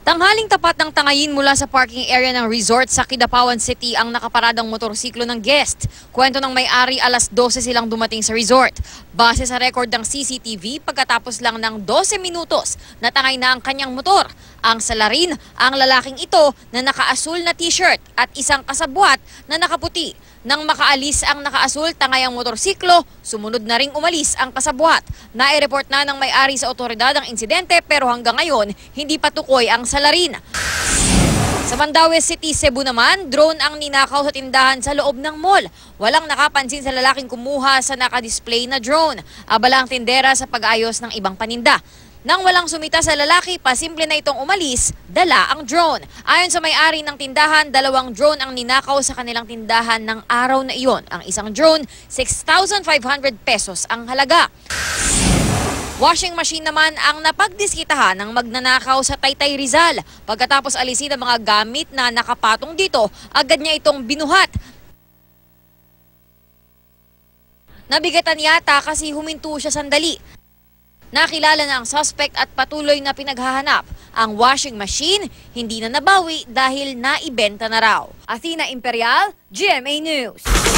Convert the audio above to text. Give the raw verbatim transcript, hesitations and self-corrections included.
Tanghaling tapat ng tangayin mula sa parking area ng resort sa Kapaparada City ang nakaparadang motorsiklo ng guest. Kwento ng may-ari, alas dose silang dumating sa resort. Base sa record ng C C T V, pagkatapos lang ng dose minutos, natangay na ang kanyang motor. Ang salarin, ang lalaking ito na nakaasul na t-shirt at isang kasabwat na nakaputi. Nang makaalis ang nakaasul, tangay ang motorsiklo, sumunod na ring umalis ang kasabwat. Nai-report na ng may-ari sa otoridad ang insidente pero hanggang ngayon, hindi pa tukoy ang salarin. Sa Mandaue City, Cebu naman, drone ang ninakaw sa tindahan sa loob ng mall. Walang nakapansin sa lalaking kumuha sa nakadisplay na drone. Abala ang tindera sa pag-ayos ng ibang paninda. Nang walang sumita sa lalaki, pasimple na itong umalis, dala ang drone. Ayon sa may-ari ng tindahan, dalawang drone ang ninakaw sa kanilang tindahan ng araw na iyon. Ang isang drone, six thousand five hundred pesos ang halaga. Washing machine naman ang napagdiskitahan ng magnanakaw sa Taytay, Rizal. Pagkatapos alisin ang mga gamit na nakapatong dito, agad niya itong binuhat. Nabigatan yata kasi huminto siya sandali. Nakilala na ang suspect at patuloy na pinaghahanap. Ang washing machine hindi na nabawi dahil naibenta na raw. Athena Imperial, G M A News.